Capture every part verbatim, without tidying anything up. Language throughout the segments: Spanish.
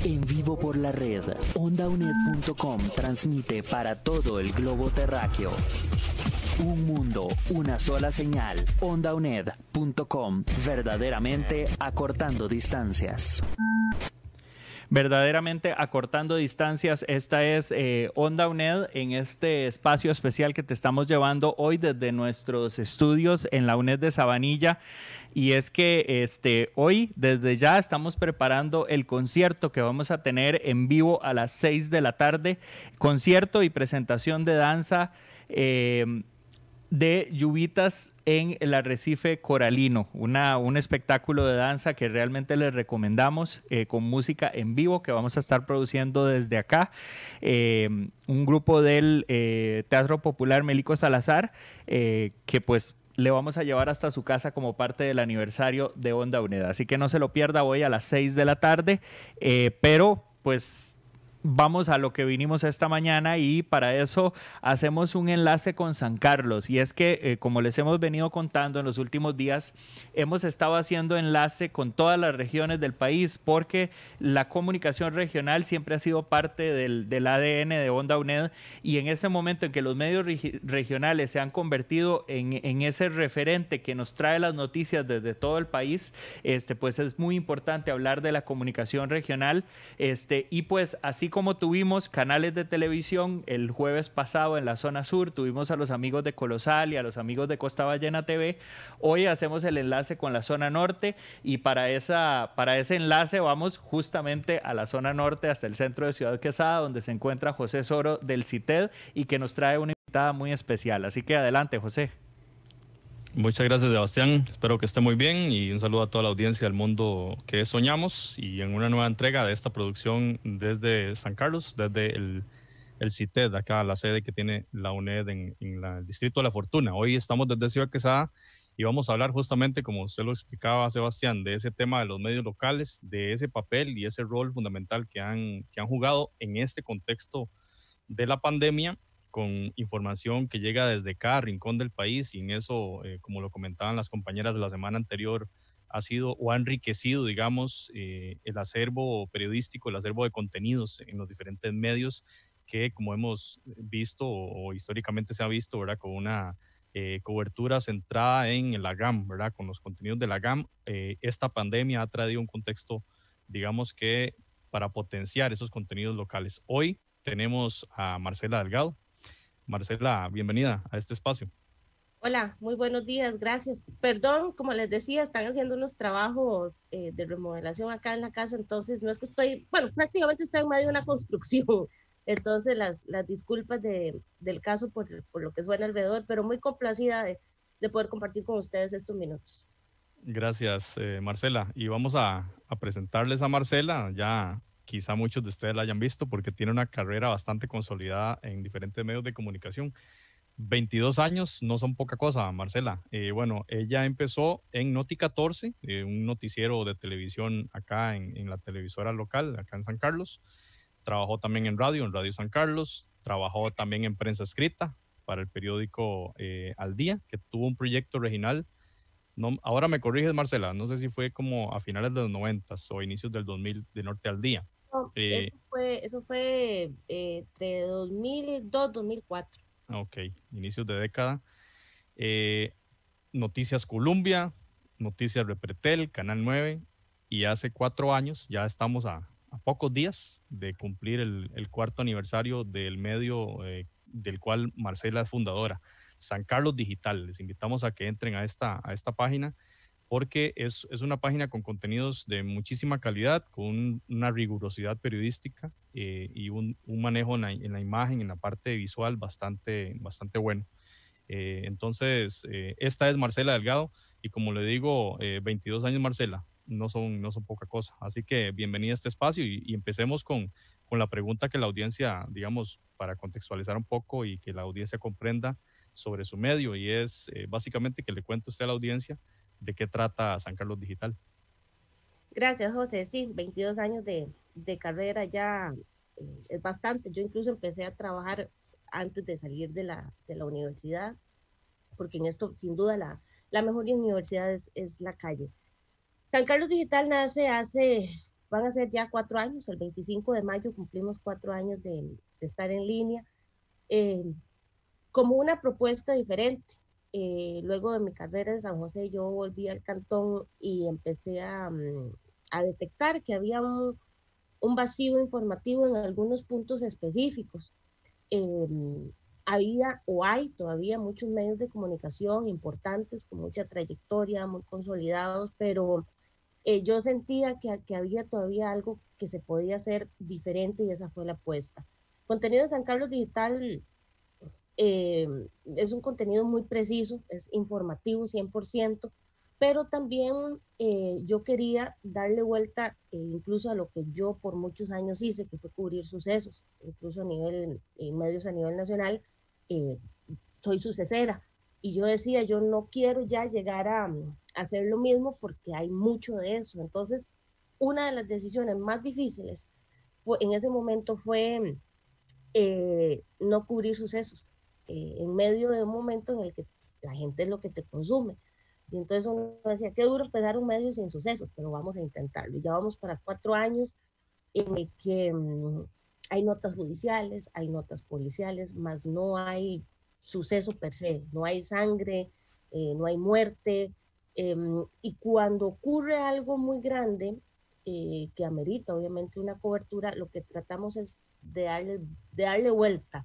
En vivo por la red, onda u n e d punto com transmite para todo el globo terráqueo. Un mundo, una sola señal. onda u n e d punto com, verdaderamente acortando distancias. Verdaderamente acortando distancias, esta es eh, Onda U N E D en este espacio especial que te estamos llevando hoy desde nuestros estudios en la U N E D de Sabanilla. Y es que este, hoy, desde ya, estamos preparando el concierto que vamos a tener en vivo a las seis de la tarde. Concierto y presentación de danza eh, de Yubitas en el Arrecife Coralino, una, un espectáculo de danza que realmente les recomendamos, eh, con música en vivo que vamos a estar produciendo desde acá. Eh, un grupo del eh, Teatro Popular Melico Salazar, eh, que pues le vamos a llevar hasta su casa como parte del aniversario de Onda U N E D. Así que no se lo pierda hoy a las seis de la tarde, eh, pero pues vamos a lo que vinimos esta mañana y para eso hacemos un enlace con San Carlos. Y es que, eh, como les hemos venido contando en los últimos días, hemos estado haciendo enlace con todas las regiones del país porque la comunicación regional siempre ha sido parte del, del A D N de Onda U N E D, y en este momento en que los medios regi- regionales se han convertido en, en ese referente que nos trae las noticias desde todo el país, este, pues es muy importante hablar de la comunicación regional, este, y pues así como tuvimos canales de televisión el jueves pasado en la zona sur, tuvimos a los amigos de Colosal y a los amigos de Costa Ballena T V, hoy hacemos el enlace con la zona norte, y para, esa, para ese enlace vamos justamente a la zona norte, hasta el centro de Ciudad Quesada, donde se encuentra José Soro del CITED y que nos trae una invitada muy especial. Así que adelante, José. Muchas gracias, Sebastián. Espero que esté muy bien y un saludo a toda la audiencia del mundo que soñamos, y en una nueva entrega de esta producción desde San Carlos, desde el, el CITED, acá la sede que tiene la U N E D en, en la, el Distrito de la Fortuna. Hoy estamos desde Ciudad Quesada y vamos a hablar justamente, como usted lo explicaba, Sebastián, de ese tema de los medios locales, de ese papel y ese rol fundamental que han, que han jugado en este contexto de la pandemia, con información que llega desde cada rincón del país, y en eso, eh, como lo comentaban las compañeras de la semana anterior, ha sido o ha enriquecido, digamos, eh, el acervo periodístico, el acervo de contenidos en los diferentes medios que, como hemos visto o, o históricamente se ha visto, ¿verdad?, con una eh, cobertura centrada en la G A M, ¿verdad?, con los contenidos de la G A M. Eh, esta pandemia ha traído un contexto, digamos, que para potenciar esos contenidos locales. Hoy tenemos a Marcela Delgado. Marcela, bienvenida a este espacio. Hola, muy buenos días, gracias. Perdón, como les decía, están haciendo unos trabajos eh, de remodelación acá en la casa, entonces no es que estoy, bueno, prácticamente estoy en medio de una construcción, entonces las, las disculpas de, del caso por, por lo que suena alrededor, pero muy complacida de, de poder compartir con ustedes estos minutos. Gracias, eh, Marcela. Y vamos a, a presentarles a Marcela. Ya quizá muchos de ustedes la hayan visto porque tiene una carrera bastante consolidada en diferentes medios de comunicación. veintidós años no son poca cosa, Marcela. Eh, bueno, ella empezó en Noti catorce, eh, un noticiero de televisión acá en, en la televisora local, acá en San Carlos. Trabajó también en radio, en Radio San Carlos. Trabajó también en prensa escrita para el periódico eh, Al Día, que tuvo un proyecto regional. No, ahora me corriges, Marcela, no sé si fue como a finales de los noventas o inicios del dos mil, de Norte al Día. No, Eh, eso fue, eso fue eh, entre dos mil dos, dos mil cuatro. ok, inicios de década. Eh, Noticias Columbia, Noticias Repretel, Canal nueve, y hace cuatro años, ya estamos a, a pocos días de cumplir el, el cuarto aniversario del medio eh, del cual Marcela es fundadora, San Carlos Digital. Les invitamos a que entren a esta, a esta página porque es, es una página con contenidos de muchísima calidad, con una rigurosidad periodística eh, y un, un manejo en la, en la imagen, en la parte visual bastante, bastante bueno. Eh, entonces, eh, esta es Marcela Delgado y, como le digo, eh, veintidós años, Marcela, no son, no son poca cosa. Así que bienvenida a este espacio y, y empecemos con, con la pregunta que la audiencia, digamos, para contextualizar un poco y que la audiencia comprenda sobre su medio, y es eh, básicamente que le cuente usted a la audiencia de qué trata San Carlos Digital. Gracias, José. Sí, veintidós años de, de carrera ya eh, es bastante. Yo incluso empecé a trabajar antes de salir de la, de la universidad, porque en esto, sin duda, la, la mejor universidad es, es la calle. San Carlos Digital nace hace van a ser ya cuatro años, el veinticinco de mayo cumplimos cuatro años de, de estar en línea, eh, como una propuesta diferente. Eh, luego de mi carrera en San José, yo volví al cantón y empecé a, um, a detectar que había un, un vacío informativo en algunos puntos específicos. Eh, había o hay todavía muchos medios de comunicación importantes, con mucha trayectoria, muy consolidados, pero eh, yo sentía que, que había todavía algo que se podía hacer diferente y esa fue la apuesta. Contenido de San Carlos Digital eh, es un contenido muy preciso, es informativo cien por ciento, pero también eh, yo quería darle vuelta eh, incluso a lo que yo por muchos años hice, que fue cubrir sucesos, incluso a nivel, en medios a nivel nacional, eh, soy sucesera. Y yo decía, yo no quiero ya llegar a, a hacer lo mismo porque hay mucho de eso. Entonces, una de las decisiones más difíciles fue, en ese momento fue eh, no cubrir sucesos, eh, en medio de un momento en el que la gente es lo que te consume. Y entonces uno decía, qué duro empezar un medio sin sucesos, pero vamos a intentarlo. Y ya vamos para cuatro años en el que um, hay notas judiciales, hay notas policiales, más no hay suceso per se, no hay sangre, eh, no hay muerte. Eh, y cuando ocurre algo muy grande, eh, que amerita obviamente una cobertura, lo que tratamos es de darle, de darle vuelta,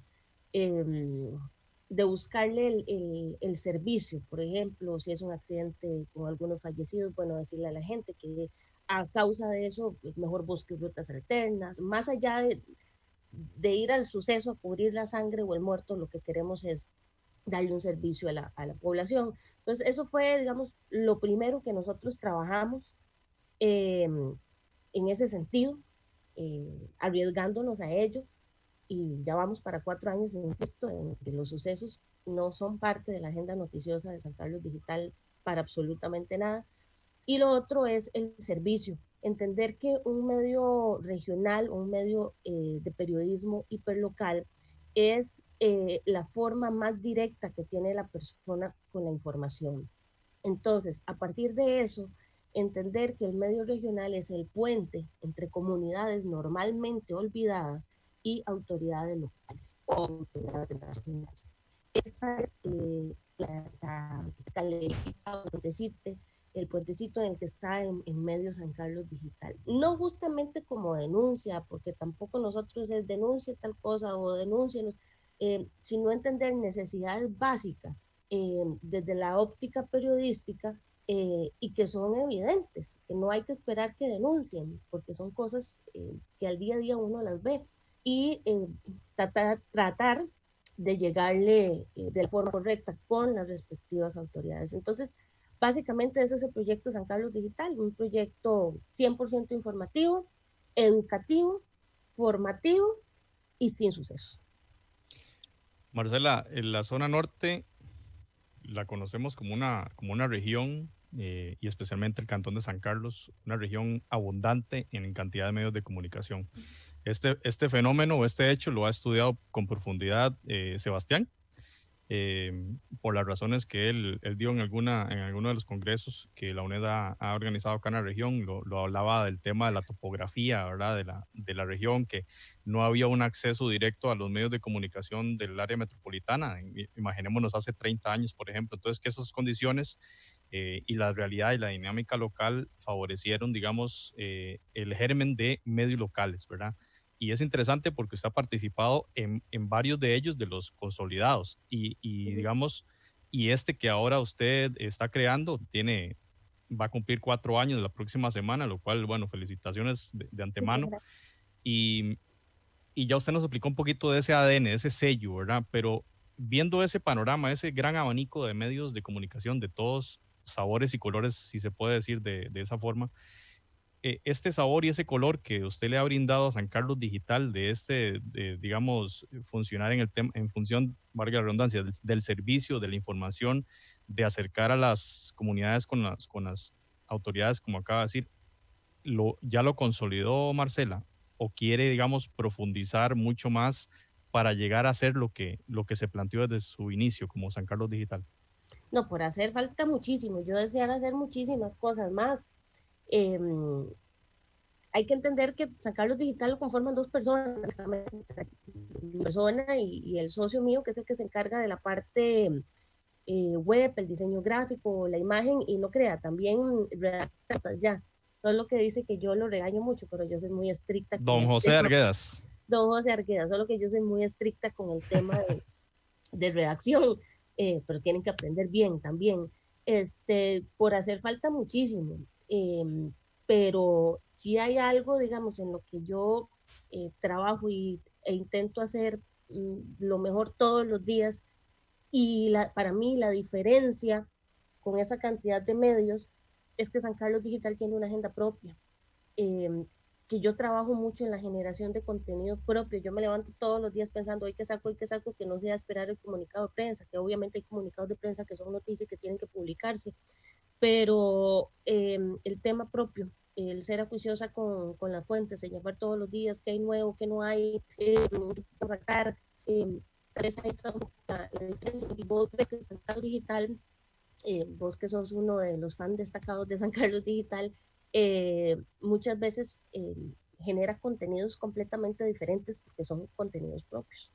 eh, de buscarle el, el, el servicio. Por ejemplo, si es un accidente con algunos fallecidos, bueno, decirle a la gente que a causa de eso, pues mejor busque rutas alternas, más allá de, de ir al suceso a cubrir la sangre o el muerto, lo que queremos es darle un servicio a la, a la población. Entonces, eso fue, digamos, lo primero que nosotros trabajamos eh, en ese sentido, eh, arriesgándonos a ello, y ya vamos para cuatro años en esto, en que los sucesos no son parte de la agenda noticiosa de San Carlos Digital para absolutamente nada. Y lo otro es el servicio, entender que un medio regional, un medio eh, de periodismo hiperlocal es eh, la forma más directa que tiene la persona con la información. Entonces, a partir de eso, entender que el medio regional es el puente entre comunidades normalmente olvidadas y autoridades locales o autoridades nacionales. Esa es eh, la, la, la puentecito, el puentecito en el que está en, en medio San Carlos Digital. No justamente como denuncia, porque tampoco nosotros es denuncia tal cosa o denúncianos, eh, sino entender necesidades básicas eh, desde la óptica periodística eh, y que son evidentes, que no hay que esperar que denuncien, porque son cosas eh, que al día a día uno las ve. Y eh, tratar, tratar de llegarle eh, de la forma correcta con las respectivas autoridades. Entonces, básicamente ese es el proyecto San Carlos Digital, un proyecto cien por ciento informativo, educativo, formativo y sin sucesos. Marcela, en la zona norte la conocemos como una, como una región, eh, y especialmente el cantón de San Carlos, una región abundante en cantidad de medios de comunicación. Este, este fenómeno o este hecho lo ha estudiado con profundidad eh, Sebastián, eh, por las razones que él, él dio en, alguna, en alguno de los congresos que la UNED ha, ha organizado acá en la región. Lo, lo hablaba del tema de la topografía, ¿verdad? De, la, de la región, que no había un acceso directo a los medios de comunicación del área metropolitana. Imaginémonos hace treinta años, por ejemplo. Entonces, que esas condiciones eh, y la realidad y la dinámica local favorecieron, digamos, eh, el germen de medios locales, ¿verdad? Y es interesante porque usted ha participado en, en varios de ellos, de los consolidados. Y, y digamos, y este que ahora usted está creando, tiene, va a cumplir cuatro años la próxima semana, lo cual, bueno, felicitaciones de, de antemano. Y, y ya usted nos explicó un poquito de ese A D N, de ese sello, ¿verdad? Pero viendo ese panorama, ese gran abanico de medios de comunicación de todos sabores y colores, si se puede decir de, de esa forma, este sabor y ese color que usted le ha brindado a San Carlos Digital, de este, de, digamos, funcionar en, el tema, en función, valga la redundancia, del, del servicio, de la información, de acercar a las comunidades con las, con las autoridades, como acaba de decir, lo, ¿ya lo consolidó Marcela? ¿O quiere, digamos, profundizar mucho más para llegar a hacer lo que, lo que se planteó desde su inicio como San Carlos Digital? No, por hacer falta muchísimo. Yo deseara hacer muchísimas cosas más. Eh, hay que entender que San Carlos Digital lo conforman dos personas, mi persona y, y el socio mío, que es el que se encarga de la parte eh, web, el diseño gráfico, la imagen, y no crea, también redacta ya. Todo lo que dice que yo lo regaño mucho, pero yo soy muy estricta. Don con José Arguedas. Don José Arguedas, solo que yo soy muy estricta con el tema de, de redacción, eh, pero tienen que aprender bien también. Este, por hacer falta muchísimo, eh, pero si hay algo, digamos, en lo que yo eh, trabajo y, e intento hacer mm, lo mejor todos los días, y la, para mí la diferencia con esa cantidad de medios es que San Carlos Digital tiene una agenda propia, eh, que yo trabajo mucho en la generación de contenido propio. Yo me levanto todos los días pensando, hoy que saco, hoy que saco, que no sea esperar el comunicado de prensa, que obviamente hay comunicados de prensa que son noticias que tienen que publicarse, pero eh, el tema propio, el ser acuiciosa con, con las fuentes, el llevar todos los días qué hay nuevo, qué no hay, eh, qué puedo sacar, eh, esa es la, la diferencia. Y vos ves que San Carlos Digital, eh, vos que sos uno de los fans destacados de San Carlos Digital, eh, muchas veces eh, genera contenidos completamente diferentes porque son contenidos propios.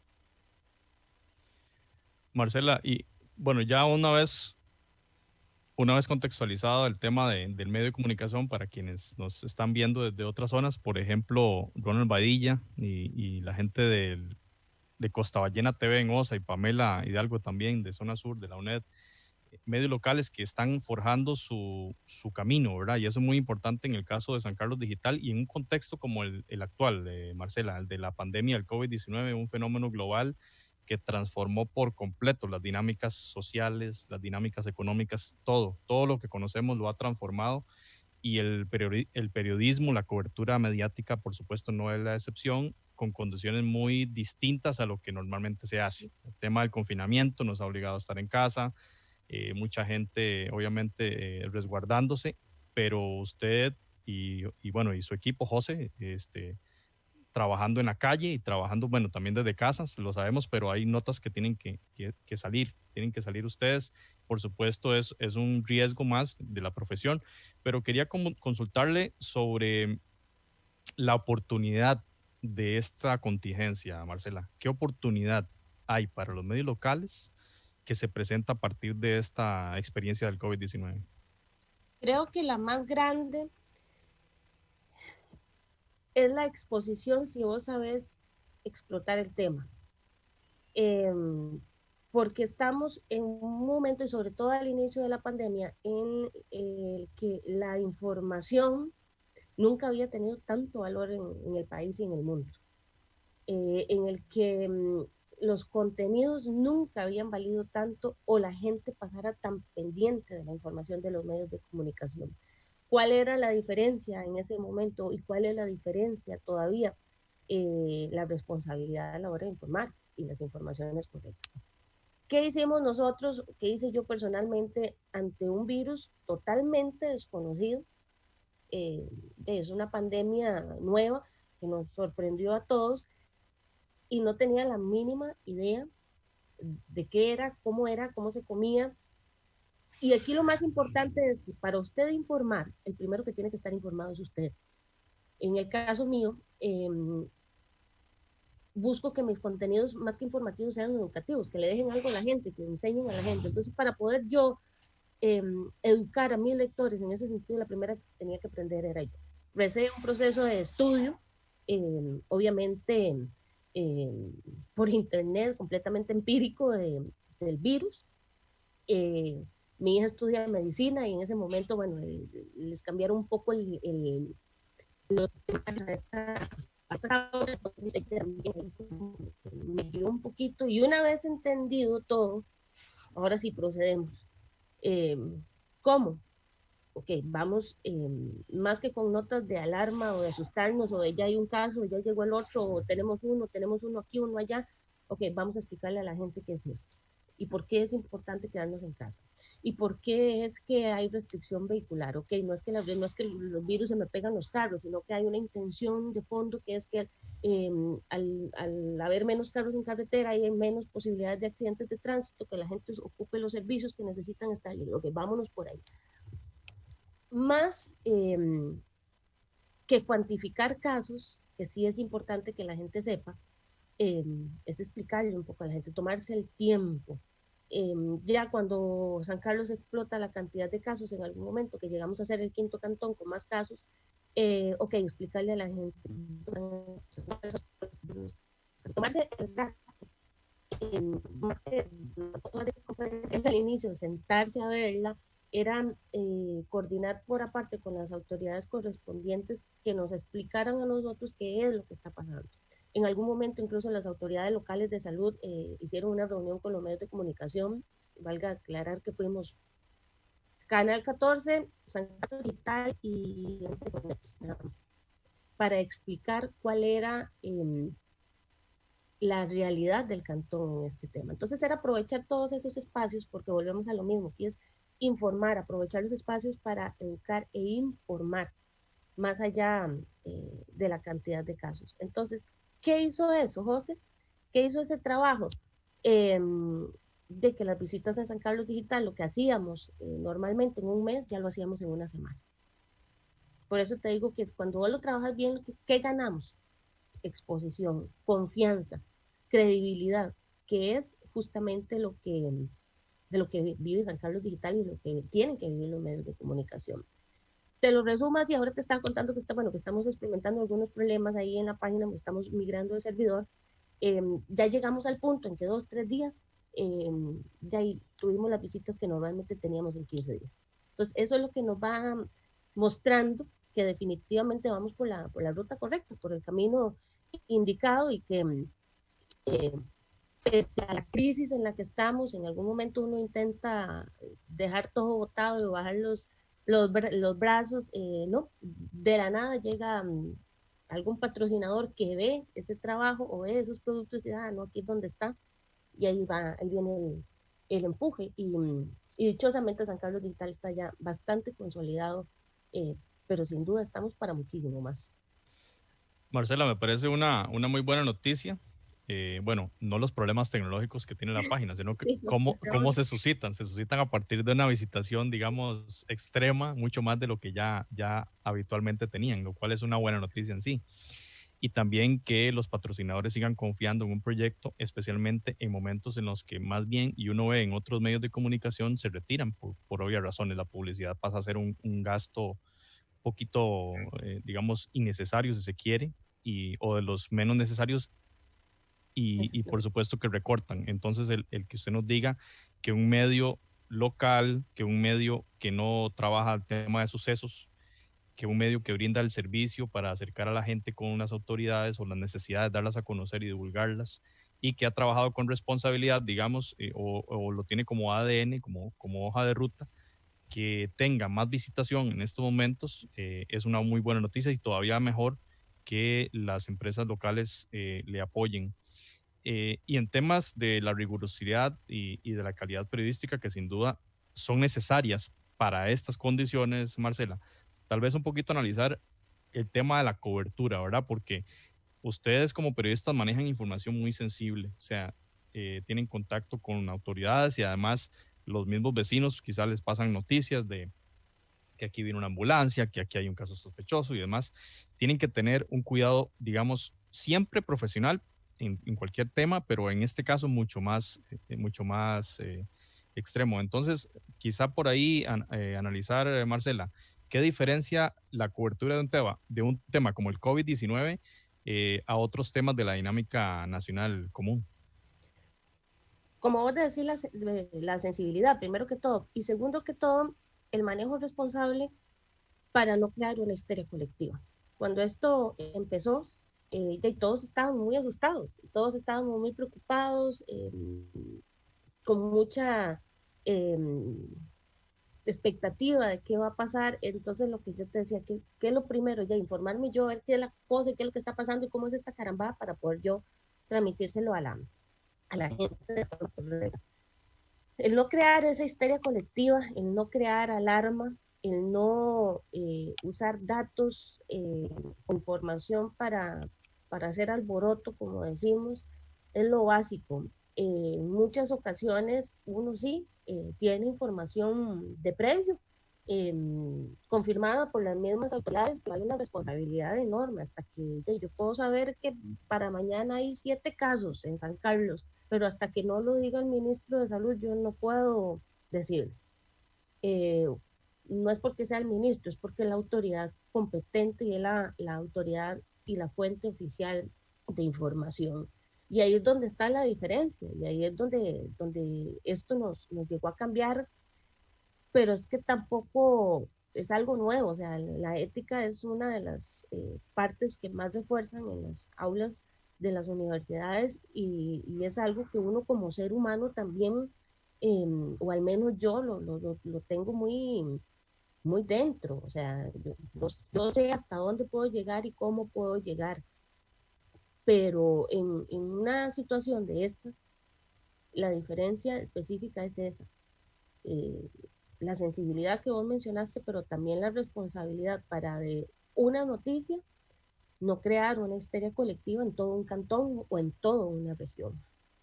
Marcela, y bueno, ya una vez, una vez contextualizado el tema de, del medio de comunicación para quienes nos están viendo desde otras zonas, por ejemplo, Ronald Badilla y, y la gente del, de Costa Ballena T V en Osa y Pamela Hidalgo también de Zona Sur de la UNED, medios locales que están forjando su, su camino, ¿verdad? Y eso es muy importante en el caso de San Carlos Digital y en un contexto como el, el actual, eh, Marcela, el de la pandemia del COVID diecinueve, un fenómeno global que transformó por completo las dinámicas sociales, las dinámicas económicas, todo, todo lo que conocemos lo ha transformado y el, periodi el periodismo, la cobertura mediática, por supuesto, no es la excepción, con condiciones muy distintas a lo que normalmente se hace. El tema del confinamiento nos ha obligado a estar en casa, eh, mucha gente obviamente eh, resguardándose, pero usted y, y bueno, y su equipo, José, este, trabajando en la calle y trabajando, bueno, también desde casas, lo sabemos, pero hay notas que tienen que, que, que salir, tienen que salir ustedes. Por supuesto, es, es un riesgo más de la profesión, pero quería consultarle sobre la oportunidad de esta contingencia, Marcela. ¿Qué oportunidad hay para los medios locales que se presenta a partir de esta experiencia del COVID diecinueve? Creo que la más grande es la exposición si vos sabes explotar el tema. Eh, porque estamos en un momento, y sobre todo al inicio de la pandemia, en el que la información nunca había tenido tanto valor en, en el país y en el mundo, eh, en el que um, los contenidos nunca habían valido tanto o la gente pasara tan pendiente de la información de los medios de comunicación. ¿Cuál era la diferencia en ese momento y cuál es la diferencia todavía? Eh, la responsabilidad a la hora de informar y las informaciones correctas. ¿Qué hicimos nosotros? ¿Qué hice yo personalmente ante un virus totalmente desconocido? Eh, es una pandemia nueva que nos sorprendió a todos y no tenía la mínima idea de qué era, cómo era, cómo se comía. Y aquí lo más importante es que para usted informar, el primero que tiene que estar informado es usted. En el caso mío, eh, busco que mis contenidos, más que informativos, sean educativos, que le dejen algo a la gente, que enseñen a la gente. Entonces, para poder yo eh, educar a mis lectores en ese sentido, la primera que tenía que aprender era yo. Recé un proceso de estudio, eh, obviamente eh, por internet, completamente empírico de, del virus. Eh, mi hija estudia medicina y en ese momento, bueno, eh, les cambiaron un poco el, el, los temas a esta me ayudó un poquito y una vez entendido todo, ahora sí procedemos. Eh, ¿Cómo? Ok, vamos, eh, más que con notas de alarma o de asustarnos o de ya hay un caso, ya llegó el otro, o tenemos uno, tenemos uno aquí, uno allá. Ok, vamos a explicarle a la gente qué es esto y por qué es importante quedarnos en casa y por qué es que hay restricción vehicular. Ok, no es que, la, no es que los virus se me pegan los carros, sino que hay una intención de fondo que es que eh, al, al haber menos carros en carretera hay menos posibilidades de accidentes de tránsito, que la gente ocupe los servicios que necesitan estar libres. Ok, vámonos por ahí. Más, eh, que cuantificar casos, que sí es importante que la gente sepa, eh, es explicarle un poco a la gente, tomarse el tiempo. Eh, ya cuando San Carlos explota la cantidad de casos en algún momento, que llegamos a ser el quinto cantón con más casos, eh, ok, explicarle a la gente, tomarse el rato, eh, más que al inicio, sentarse a verla, era eh, coordinar por aparte con las autoridades correspondientes que nos explicaran a nosotros qué es lo que está pasando. En algún momento incluso las autoridades locales de salud eh, hicieron una reunión con los medios de comunicación, valga aclarar que fuimos Canal catorce, San Carlos Digital y para explicar cuál era eh, la realidad del cantón en este tema. Entonces era aprovechar todos esos espacios, porque volvemos a lo mismo, que es informar, aprovechar los espacios para educar e informar, más allá eh, de la cantidad de casos. Entonces, ¿qué hizo eso, José? ¿Qué hizo ese trabajo? Eh, de que las visitas a San Carlos Digital, lo que hacíamos eh, normalmente en un mes, ya lo hacíamos en una semana. Por eso te digo que cuando vos lo trabajas bien, ¿qué ganamos? Exposición, confianza, credibilidad, que es justamente lo que, de lo que vive San Carlos Digital y lo que tienen que vivir los medios de comunicación. Te lo resumo así, ahora te estaba contando que, está, bueno, que estamos experimentando algunos problemas ahí en la página, estamos migrando de servidor. Eh, ya llegamos al punto en que dos, tres días, eh, ya tuvimos las visitas que normalmente teníamos en quince días. Entonces, eso es lo que nos va mostrando que definitivamente vamos por la, por la ruta correcta, por el camino indicado y que eh, pese a la crisis en la que estamos, en algún momento uno intenta dejar todo botado y bajar los, los, los brazos, eh, no, de la nada llega um, algún patrocinador que ve ese trabajo o ve esos productos y dice, ah, no, aquí es donde está, y ahí, va, ahí viene el, el empuje, y, y dichosamente San Carlos Digital está ya bastante consolidado, eh, pero sin duda estamos para muchísimo más. Marcela, me parece una, una muy buena noticia. Eh, bueno, no los problemas tecnológicos que tiene la página, sino que Sí, cómo, cómo se suscitan. Se suscitan a partir de una visitación, digamos, extrema, mucho más de lo que ya, ya habitualmente tenían, lo cual es una buena noticia en sí. Y también que los patrocinadores sigan confiando en un proyecto, especialmente en momentos en los que más bien, y uno ve en otros medios de comunicación, se retiran por, por obvias razones. La publicidad pasa a ser un, un gasto poquito, eh, digamos, innecesario si se quiere, y, o de los menos necesarios, y, y por supuesto que recortan. Entonces, el, el que usted nos diga que un medio local, que un medio que no trabaja el tema de sucesos, que un medio que brinda el servicio para acercar a la gente con unas autoridades o las necesidades, darlas a conocer y divulgarlas, y que ha trabajado con responsabilidad, digamos, eh, o, o lo tiene como A D N, como, como hoja de ruta, que tenga más visitación en estos momentos, eh, es una muy buena noticia, y todavía mejor que las empresas locales eh, le apoyen. Eh, y en temas de la rigurosidad y, y de la calidad periodística, que sin duda son necesarias para estas condiciones, Marcela, tal vez un poquito analizar el tema de la cobertura, ¿verdad? Porque ustedes como periodistas manejan información muy sensible, o sea, eh, tienen contacto con autoridades, y además los mismos vecinos quizás les pasan noticias de que aquí viene una ambulancia, que aquí hay un caso sospechoso y demás. Tienen que tener un cuidado, digamos, siempre profesional en, en cualquier tema, pero en este caso mucho más, eh, mucho más eh, extremo. Entonces, quizá por ahí an, eh, analizar, eh, Marcela, ¿qué diferencia la cobertura de un tema, de un tema como el COVID diecinueve eh, a otros temas de la dinámica nacional común? Como vos decís, la, la sensibilidad, primero que todo, y segundo que todo, el manejo responsable para no crear una histeria colectiva. Cuando esto empezó, eh, todos estaban muy asustados, todos estábamos muy preocupados, eh, con mucha eh, expectativa de qué va a pasar. Entonces, lo que yo te decía, que, que es lo primero, ya informarme yo, ver qué es la cosa, qué es lo que está pasando y cómo es esta carambada para poder yo transmitírselo a la, a la gente. El no crear esa histeria colectiva, el no crear alarma, el no eh, usar datos eh, o información para, para hacer alboroto, como decimos, es lo básico. Eh, en muchas ocasiones uno sí eh, tiene información de previo eh, confirmada por las mismas autoridades, pero hay una responsabilidad enorme hasta que ya, yo puedo saber que para mañana hay siete casos en San Carlos, pero hasta que no lo diga el ministro de Salud yo no puedo decirlo. Eh, no es porque sea el ministro, es porque la autoridad competente y es la, la autoridad y la fuente oficial de información. Y ahí es donde está la diferencia, y ahí es donde, donde esto nos, nos llegó a cambiar, pero es que tampoco es algo nuevo, o sea, la ética es una de las eh, partes que más refuerzan en las aulas de las universidades y, y es algo que uno como ser humano también, eh, o al menos yo lo, lo, lo tengo muy, muy dentro, o sea, yo, yo sé hasta dónde puedo llegar y cómo puedo llegar, pero en, en una situación de esta, la diferencia específica es esa. Eh, la sensibilidad que vos mencionaste, pero también la responsabilidad para de una noticia no crear una histeria colectiva en todo un cantón o en toda una región.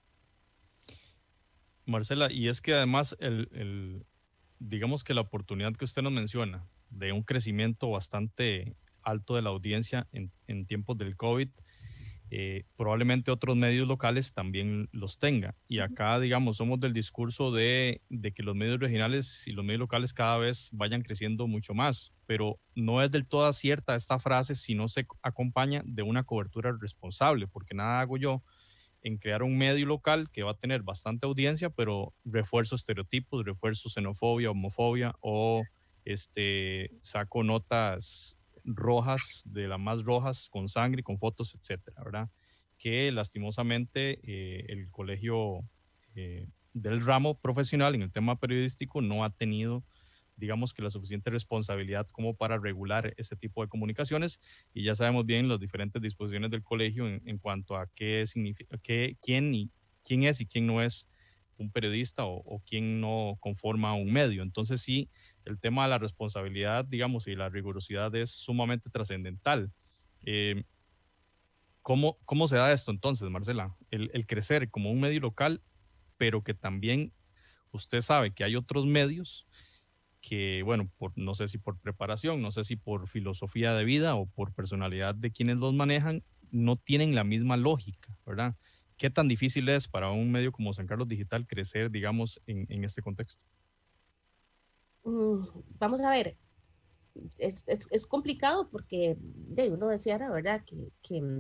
Marcela, y es que además el, el, digamos que la oportunidad que usted nos menciona de un crecimiento bastante alto de la audiencia en, en tiempos del COVID, eh, probablemente otros medios locales también los tengan. Y acá, digamos, somos del discurso de, de que los medios regionales y los medios locales cada vez vayan creciendo mucho más, pero no es del todo cierta esta frase si no se acompaña de una cobertura responsable, porque nada hago yo en crear un medio local que va a tener bastante audiencia, pero refuerzo estereotipos, refuerzo xenofobia, homofobia o este, saco notas rojas, de las más rojas, con sangre, con fotos, etcétera, ¿verdad? Que lastimosamente eh, el colegio eh, del ramo profesional en el tema periodístico no ha tenido, digamos que la suficiente responsabilidad como para regular este tipo de comunicaciones y ya sabemos bien las diferentes disposiciones del colegio en, en cuanto a qué significa, qué, quién, y, quién es y quién no es un periodista o, o quién no conforma un medio. Entonces sí, el tema de la responsabilidad, digamos, y la rigurosidad es sumamente trascendental. Eh, ¿cómo, ¿Cómo se da esto entonces, Marcela? El, el crecer como un medio local, pero que también usted sabe que hay otros medios que, bueno, por, no sé si por preparación, no sé si por filosofía de vida o por personalidad de quienes los manejan, no tienen la misma lógica, ¿verdad? ¿Qué tan difícil es para un medio como San Carlos Digital crecer, digamos, en, en este contexto? Mm, vamos a ver, es, es, es complicado porque de uno decía la verdad que, que,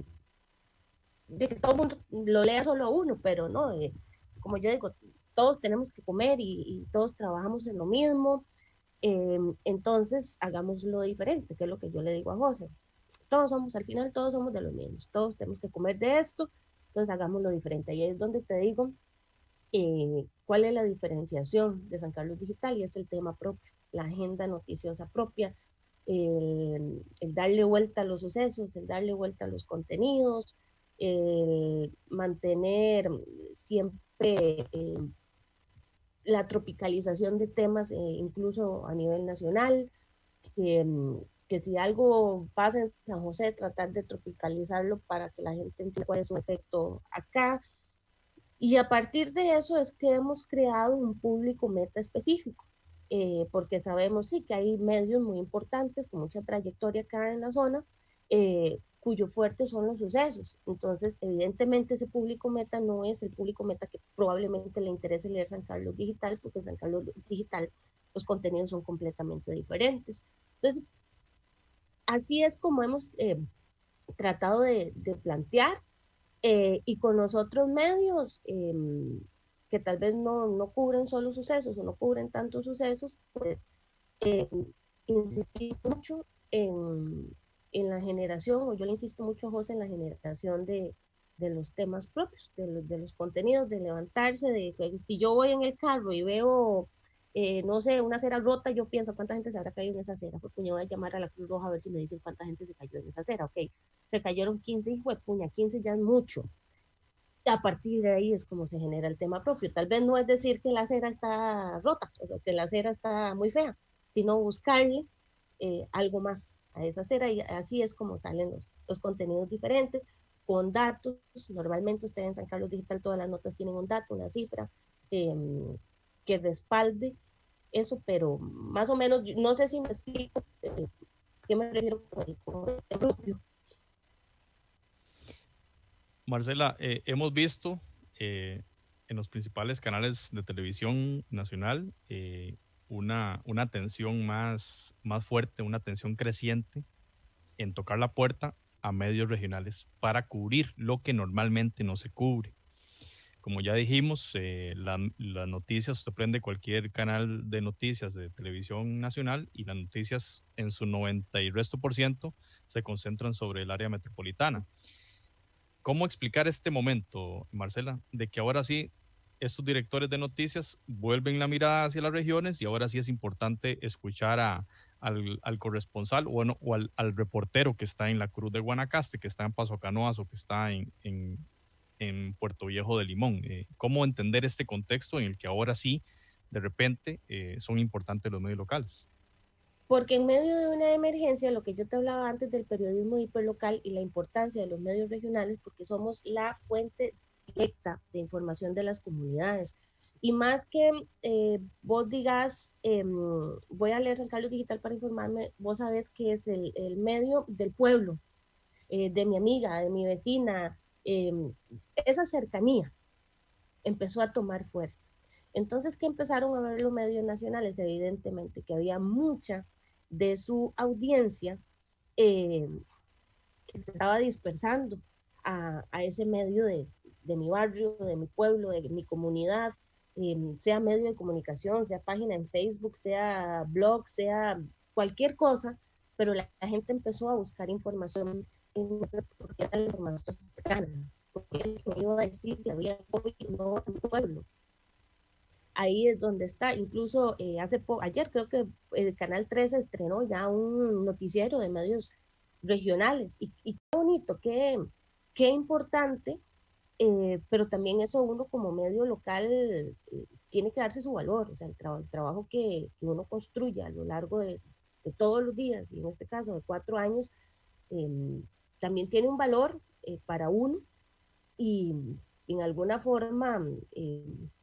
de que todo el mundo lo lea solo uno, pero no, eh, como yo digo, todos tenemos que comer y, y todos trabajamos en lo mismo, eh, entonces hagámoslo diferente, que es lo que yo le digo a José. Todos somos, al final todos somos de los mismos, todos tenemos que comer de esto, entonces hagámoslo diferente. Y ahí es donde te digo eh, cuál es la diferenciación de San Carlos Digital y es el tema propio, la agenda noticiosa propia, el, el darle vuelta a los sucesos, el darle vuelta a los contenidos, el mantener siempre eh, la tropicalización de temas, eh, incluso a nivel nacional, que, que si algo pasa en San José, tratar de tropicalizarlo para que la gente entienda cuál es su efecto acá. Y a partir de eso es que hemos creado un público meta específico, eh, porque sabemos sí que hay medios muy importantes con mucha trayectoria acá en la zona, eh, cuyo fuerte son los sucesos. Entonces, evidentemente ese público meta no es el público meta que probablemente le interese leer San Carlos Digital, porque San Carlos Digital los contenidos son completamente diferentes. Entonces, así es como hemos eh, tratado de, de plantear eh, y con los otros medios eh, que tal vez no, no cubren solo sucesos o no cubren tantos sucesos, pues eh, insistir mucho en, en, la generación, o yo le insisto mucho a José en la generación de, de los temas propios, de los, de los contenidos, de levantarse, de que si yo voy en el carro y veo eh, no sé, una acera rota, yo pienso cuánta gente se habrá caído en esa acera, porque yo voy a llamar a la Cruz Roja a ver si me dicen cuánta gente se cayó en esa acera, ok, se cayeron quince, hijo de puña, quince ya es mucho. A partir de ahí es como se genera el tema propio. Tal vez no es decir que la acera está rota, o que la acera está muy fea, sino buscarle eh, algo más a esa acera y así es como salen los, los contenidos diferentes, con datos. Normalmente ustedes en San Carlos Digital todas las notas tienen un dato, una cifra eh, que respalde eso, pero más o menos, no sé si me explico eh, qué me refiero con el, con el propio. Marcela, eh, hemos visto eh, en los principales canales de televisión nacional eh, una, una atención más, más fuerte, una atención creciente en tocar la puerta a medios regionales para cubrir lo que normalmente no se cubre. Como ya dijimos, eh, la- las noticias, usted prende cualquier canal de noticias de televisión nacional y las noticias en su noventa y resto por ciento se concentran sobre el área metropolitana. ¿Cómo explicar este momento, Marcela, de que ahora sí estos directores de noticias vuelven la mirada hacia las regiones y ahora sí es importante escuchar a, al, al corresponsal o, bueno, o al, al reportero que está en la Cruz de Guanacaste, que está en Paso Canoas o que está en, en, en Puerto Viejo de Limón? Eh, ¿Cómo entender este contexto en el que ahora sí, de repente, eh, son importantes los medios locales? Porque en medio de una emergencia, lo que yo te hablaba antes del periodismo hiperlocal y la importancia de los medios regionales, porque somos la fuente directa de información de las comunidades. Y más que eh, vos digas, eh, voy a leer San Carlos Digital para informarme, vos sabés que es el, el medio del pueblo, eh, de mi amiga, de mi vecina, eh, esa cercanía empezó a tomar fuerza. Entonces, ¿qué empezaron a ver los medios nacionales? Evidentemente que había mucha de su audiencia eh, que se estaba dispersando a, a ese medio de, de, mi barrio, de mi pueblo, de mi comunidad, eh, sea medio de comunicación, sea página en Facebook, sea blog, sea cualquier cosa, pero la, la gente empezó a buscar información en esas, porque era la información cercana, porque el que me iba a decir que había COVID no en mi pueblo. Ahí es donde está, incluso eh, hace po ayer creo que el Canal trece estrenó ya un noticiero de medios regionales y, y qué bonito, qué, qué importante, eh, pero también eso uno como medio local eh, tiene que darse su valor, o sea, el, tra el trabajo que, que, uno construye a lo largo de, de, todos los días, y en este caso de cuatro años, eh, también tiene un valor eh, para uno y, y en alguna forma eh,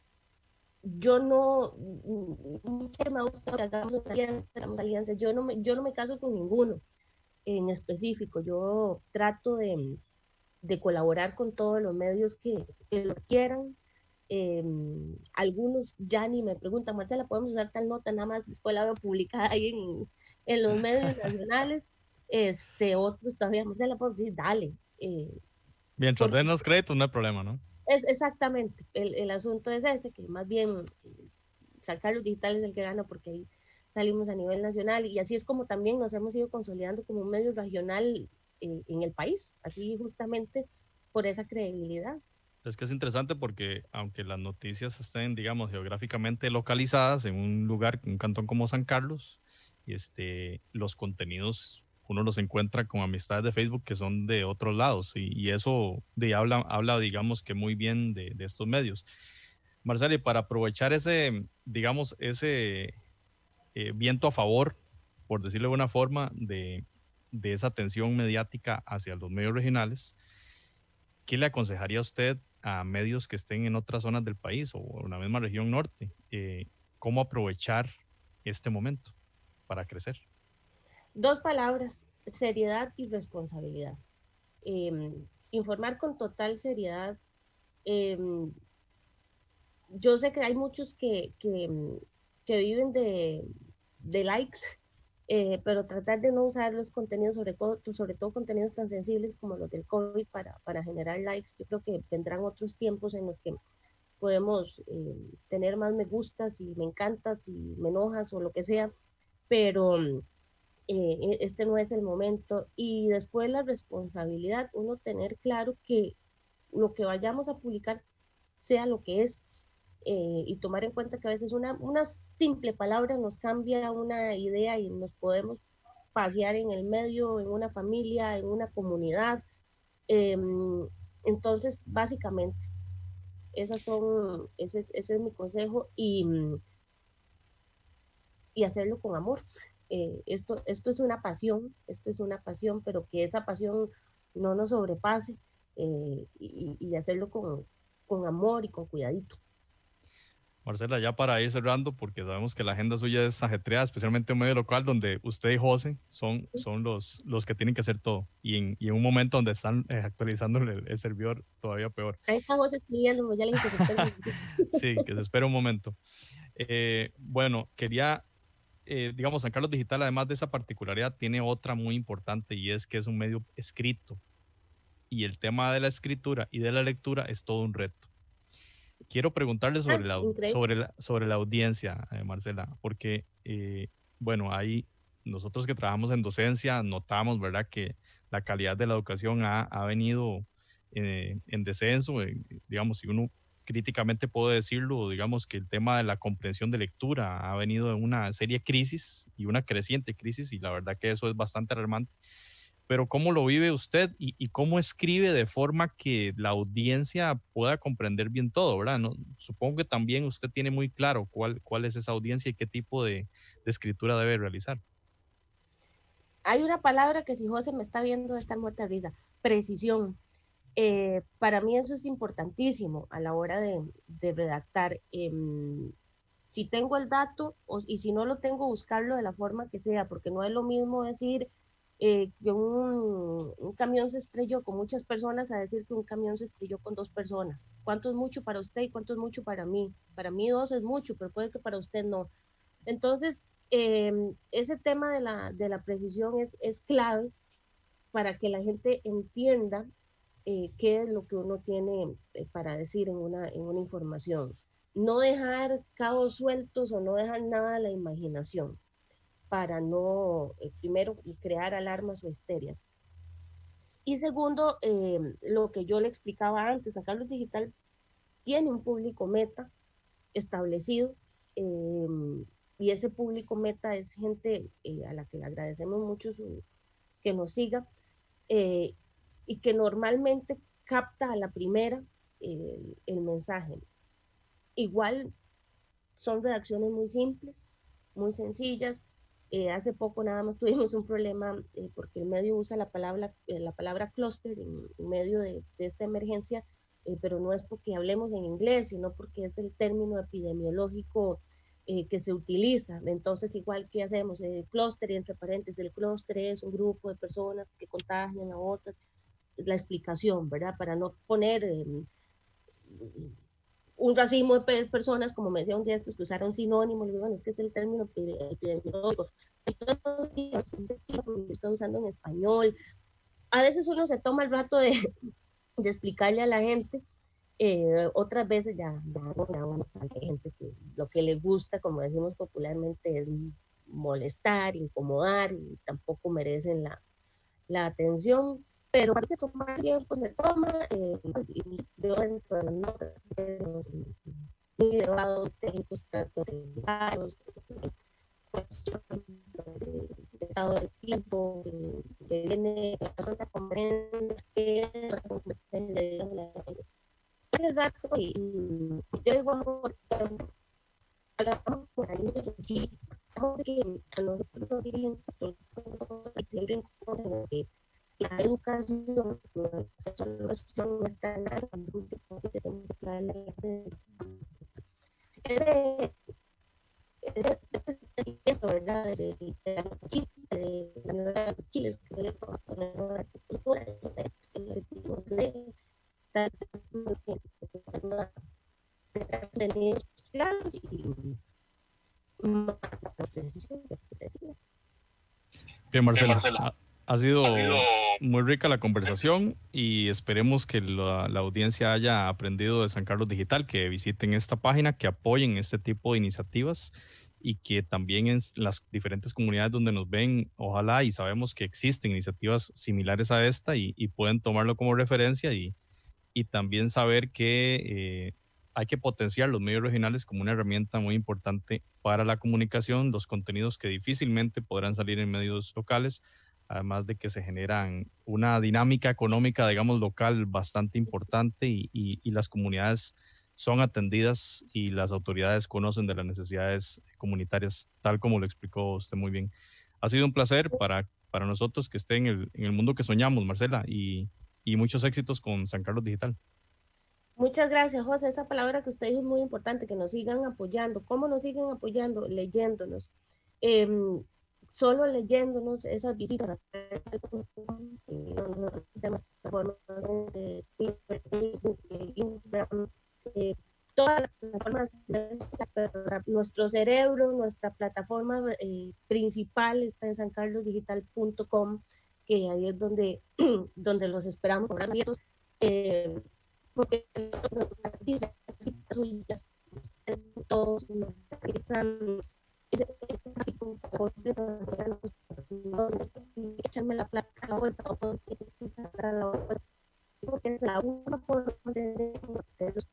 yo no, mucho me gusta que hagamos una alianza, hagamos alianza. Yo, no me, yo no me caso con ninguno en específico, yo trato de, de colaborar con todos los medios que, que lo quieran. Eh, algunos ya ni me preguntan, Marcela, ¿podemos usar tal nota? Nada más después la veo publicada ahí en, en los medios nacionales. Este, otros todavía, Marcela, puedo decir, dale. Eh, Mientras porque denos créditos no hay problema, ¿no? es exactamente, el, el asunto es este, que más bien San Carlos Digital es el que gana porque ahí salimos a nivel nacional y así es como también nos hemos ido consolidando como un medio regional eh, en el país, así justamente por esa credibilidad. Es que es interesante porque aunque las noticias estén, digamos, geográficamente localizadas en un lugar, un cantón como San Carlos, y este, los contenidos uno los encuentra con amistades de Facebook que son de otros lados y, y eso de, habla, habla, digamos, que muy bien de, de estos medios. Marcela, y para aprovechar ese, digamos, ese eh, viento a favor, por decirlo de alguna forma, de, de esa atención mediática hacia los medios regionales, ¿qué le aconsejaría a usted a medios que estén en otras zonas del país o en la misma región norte? Eh, ¿Cómo aprovechar este momento para crecer? Dos palabras, seriedad y responsabilidad. Eh, informar con total seriedad. Eh, yo sé que hay muchos que, que, que viven de, de likes, eh, pero tratar de no usar los contenidos, sobre todo, sobre todo contenidos tan sensibles como los del COVID para, para generar likes. Yo creo que vendrán otros tiempos en los que podemos eh, tener más me gustas y me encantas y me enojas o lo que sea, pero eh, este no es el momento. Y después la responsabilidad, uno tener claro que lo que vayamos a publicar sea lo que es, eh, y tomar en cuenta que a veces una, una simple palabra nos cambia una idea y nos podemos pasear en el medio, en una familia, en una comunidad. Eh, entonces, básicamente, esas son, ese, es, ese es mi consejo y, y hacerlo con amor. Eh, esto, esto es una pasión, esto es una pasión, pero que esa pasión no nos sobrepase eh, y, y hacerlo con, con amor y con cuidadito. Marcela, ya para ir cerrando, porque sabemos que la agenda suya es ajetreada, especialmente en un medio local donde usted y José son, son los, los que tienen que hacer todo. Y en, y en un momento donde están eh, actualizando el, el servidor, todavía peor. Ahí estamos escribiendo, ya le dije que se espere. Sí, que se espera un momento. Eh, bueno, quería, eh, digamos, San Carlos Digital, además de esa particularidad, tiene otra muy importante y es que es un medio escrito. Y el tema de la escritura y de la lectura es todo un reto. Quiero preguntarle Ah, sobre la, increíble. sobre la, sobre la audiencia, eh, Marcela, porque, eh, bueno, ahí nosotros que trabajamos en docencia notamos, ¿verdad?, que la calidad de la educación ha, ha venido eh, en descenso, eh, digamos, si uno críticamente puede decirlo, digamos que el tema de la comprensión de lectura ha venido en una seria crisis y una creciente crisis, y la verdad que eso es bastante alarmante. Pero ¿cómo lo vive usted y, y cómo escribe de forma que la audiencia pueda comprender bien todo, ¿verdad? No, supongo que también usted tiene muy claro cuál, cuál es esa audiencia y qué tipo de, de escritura debe realizar. Hay una palabra que si José me está viendo está muerta de risa, precisión. Eh, para mí eso es importantísimo a la hora de, de redactar. Eh, si tengo el dato o, y si no lo tengo, buscarlo de la forma que sea, porque no es lo mismo decir eh, que un, un camión se estrelló con muchas personas a decir que un camión se estrelló con dos personas. ¿Cuánto es mucho para usted y cuánto es mucho para mí? Para mí dos es mucho, pero puede que para usted no. Entonces, eh, ese tema de la, de la precisión es, es clave para que la gente entienda eh, qué es lo que uno tiene eh, para decir en una, en una información. No dejar cabos sueltos o no dejar nada a la imaginación para no, eh, primero, crear alarmas o histerias. Y segundo, eh, lo que yo le explicaba antes, San Carlos Digital tiene un público meta establecido eh, y ese público meta es gente eh, a la que le agradecemos mucho su, que nos siga eh, y que normalmente capta a la primera eh, el mensaje. Igual son redacciones muy simples, muy sencillas. Eh, hace poco nada más tuvimos un problema eh, porque el medio usa la palabra, eh, la palabra clúster en, en medio de, de esta emergencia, eh, pero no es porque hablemos en inglés, sino porque es el término epidemiológico eh, que se utiliza. Entonces, igual que hacemos el clúster y entre paréntesis, el clúster es un grupo de personas que contagian a otras, la explicación, ¿verdad? Para no poner eh, un racimo de personas, como me decía un día estos que usaron sinónimo, le digo, bueno, es que es el término epidemiológico. Entonces, sí, lo estoy usando en español. A veces uno se toma el rato de, de explicarle a la gente, eh, otras veces ya, ya no, ya no hay gente que lo que le gusta, como decimos popularmente, es molestar, incomodar y tampoco merecen la, la atención, pero hay que tomar tiempo, se toma, eh, y yo dentro de las notas, muy elevado, técnicos, tratos de estado del tiempo, que viene la persona conferencia, que es el rato, y yo digo, hagamos por ahí, sí, que a nosotros nos dirigen que la educación, la educación está en la industria, ese ese ¿verdad? De, de, de la Chile, de la señora de Chile, que le la cultura, de claros y más precisión. Bien, Marcela, ha, ha, sido muy rica la conversación y esperemos que la, la audiencia haya aprendido de San Carlos Digital, que visiten esta página, que apoyen este tipo de iniciativas y que también en las diferentes comunidades donde nos ven, ojalá, y sabemos que existen iniciativas similares a esta y, y pueden tomarlo como referencia y, y también saber que eh, hay que potenciar los medios regionales como una herramienta muy importante para la comunicación, los contenidos que difícilmente podrán salir en medios locales, además de que se generan una dinámica económica, digamos, local bastante importante y, y, y las comunidades son atendidas y las autoridades conocen de las necesidades comunitarias, tal como lo explicó usted muy bien. Ha sido un placer para, para nosotros que esté en el, en el mundo que soñamos, Marcela, y, y muchos éxitos con San Carlos Digital. Muchas gracias, José. Esa palabra que usted dijo es muy importante, que nos sigan apoyando. ¿Cómo nos siguen apoyando? Leyéndonos. Eh, solo leyéndonos esas visitas. Eh, nosotros tenemos plataformas de Twitter, Facebook, Instagram, eh, todas las plataformas, pero nuestro cerebro, nuestra plataforma eh, principal está en san carlos digital punto com, que ahí es donde, donde los esperamos con brazos abiertos. Eh, porque suyas todos están echarme la plata a la bolsa porque es la única forma de los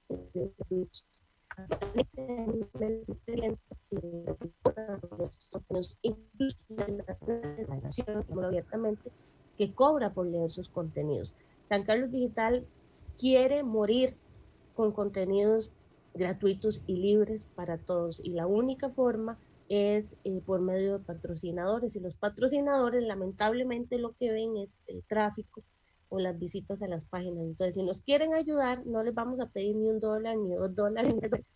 abiertamente que cobra por leer sus contenidos. San Carlos Digital quiere morir con contenidos gratuitos y libres para todos, y la única forma es eh, por medio de patrocinadores, y los patrocinadores lamentablemente lo que ven es el tráfico o las visitas a las páginas. Entonces, si nos quieren ayudar, no les vamos a pedir ni un dólar, ni dos dólares.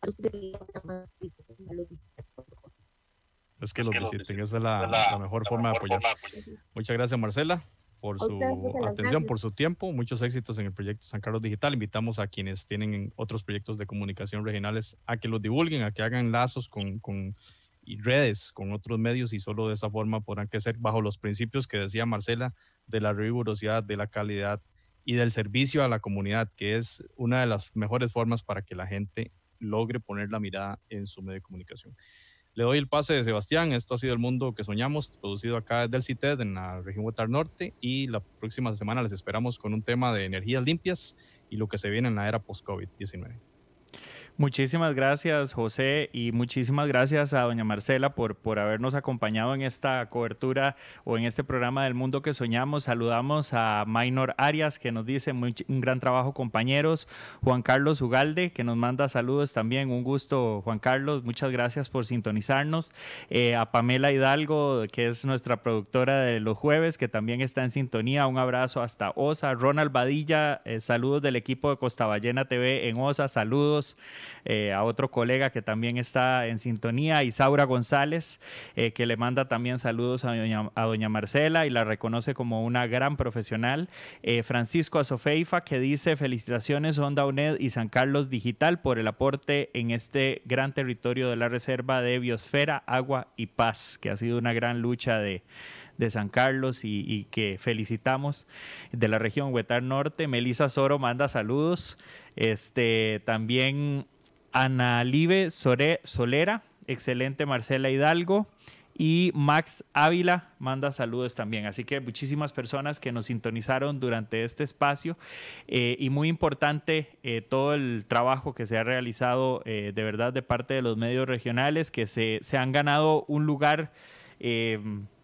Es que los visiten, esa es la, la mejor forma de apoyar. Muchas gracias, Marcela, por su atención, por su tiempo. Muchos éxitos en el proyecto San Carlos Digital. Invitamos a quienes tienen otros proyectos de comunicación regionales a que los divulguen, a que hagan lazos con, con y redes con otros medios, y solo de esa forma podrán crecer bajo los principios que decía Marcela, de la rigurosidad, de la calidad y del servicio a la comunidad, que es una de las mejores formas para que la gente logre poner la mirada en su medio de comunicación. Le doy el pase de Sebastián. Esto ha sido El Mundo que Soñamos, producido acá desde el C I T E D en la región Huetar Norte, y la próxima semana les esperamos con un tema de energías limpias y lo que se viene en la era post-COVID diecinueve. Muchísimas gracias, José, y muchísimas gracias a doña Marcela por, por habernos acompañado en esta cobertura o en este programa del Mundo que Soñamos. Saludamos a Maynor Arias, que nos dice muy, un gran trabajo, compañeros. Juan Carlos Ugalde, que nos manda saludos también. Un gusto, Juan Carlos. Muchas gracias por sintonizarnos. Eh, a Pamela Hidalgo, que es nuestra productora de los jueves, que también está en sintonía. Un abrazo hasta Osa. Ronald Badilla, eh, saludos del equipo de Costa Ballena T V en Osa. Saludos. Eh, a otro colega que también está en sintonía, Isaura González, eh, que le manda también saludos a doña, a doña Marcela y la reconoce como una gran profesional. Eh, Francisco Azofeifa, que dice: felicitaciones Onda U N E D y San Carlos Digital por el aporte en este gran territorio de la Reserva de Biosfera, Agua y Paz, que ha sido una gran lucha de de San Carlos y, y que felicitamos, de la región Huetar Norte. Melissa Soro manda saludos. Este, también Ana Live Solera, excelente Marcela Hidalgo, y Max Ávila manda saludos también. Así que muchísimas personas que nos sintonizaron durante este espacio, eh, y muy importante eh, todo el trabajo que se ha realizado eh, de verdad de parte de los medios regionales, que se, se han ganado un lugar eh,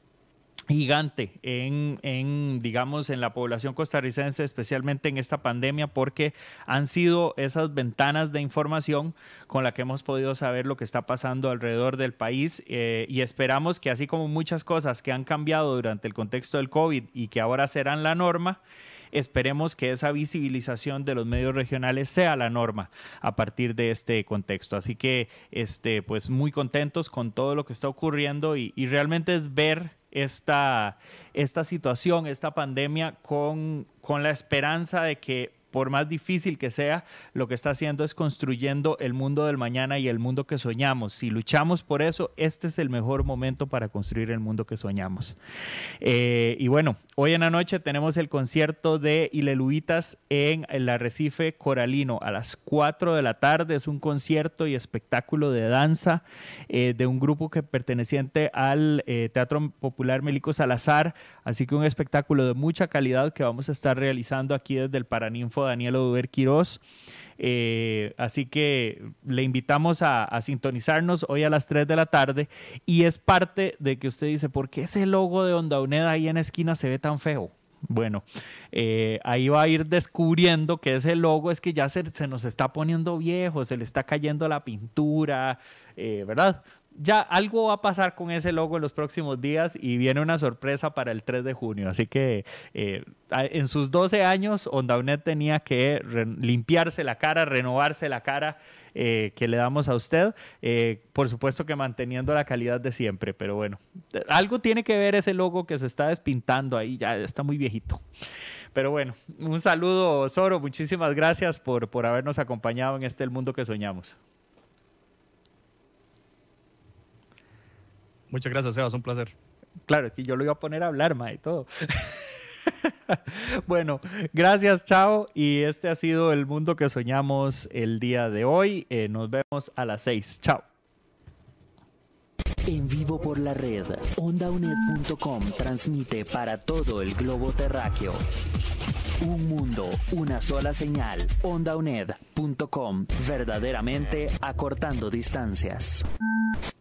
gigante en, en, digamos, en la población costarricense, especialmente en esta pandemia, porque han sido esas ventanas de información con la que hemos podido saber lo que está pasando alrededor del país, eh, y esperamos que, así como muchas cosas que han cambiado durante el contexto del COVID y que ahora serán la norma, esperemos que esa visibilización de los medios regionales sea la norma a partir de este contexto. Así que este, pues muy contentos con todo lo que está ocurriendo, y, y realmente es ver esta, esta situación, esta pandemia con, con la esperanza de que, por más difícil que sea, lo que está haciendo es construyendo el mundo del mañana y el mundo que soñamos. Si luchamos por eso, este es el mejor momento para construir el mundo que soñamos. Eh, y bueno, hoy en la noche tenemos el concierto de Ileluitas en el Arrecife Coralino a las cuatro de la tarde. Es un concierto y espectáculo de danza eh, de un grupo que perteneciente al eh, Teatro Popular Melico Salazar. Así que un espectáculo de mucha calidad que vamos a estar realizando aquí desde el Paraninfo Daniel Oduber Quirós. Eh, así que le invitamos a, a sintonizarnos hoy a las tres de la tarde, y es parte de que usted dice: ¿por qué ese logo de Onda U N E D ahí en la esquina se ve tan feo? Bueno, eh, ahí va a ir descubriendo que ese logo es que ya se, se nos está poniendo viejo, se le está cayendo la pintura, eh, ¿verdad? ya algo va a pasar con ese logo en los próximos días y viene una sorpresa para el tres de junio. Así que eh, en sus doce años, OndaUNED tenía que limpiarse la cara, renovarse la cara eh, que le damos a usted. Eh, por supuesto que manteniendo la calidad de siempre, pero bueno, algo tiene que ver ese logo que se está despintando ahí, ya está muy viejito. Pero bueno, un saludo, Soro. Muchísimas gracias por, por habernos acompañado en este El Mundo que Soñamos. Muchas gracias, Sebas, un placer. Claro, es que yo lo iba a poner a hablar, ma, y todo. Bueno, gracias, chao. Y este ha sido El Mundo que Soñamos el día de hoy. Eh, nos vemos a las seis. Chao. En vivo por la red, onda U N E D punto com transmite para todo el globo terráqueo. Un mundo, una sola señal. onda U N E D punto com, verdaderamente acortando distancias.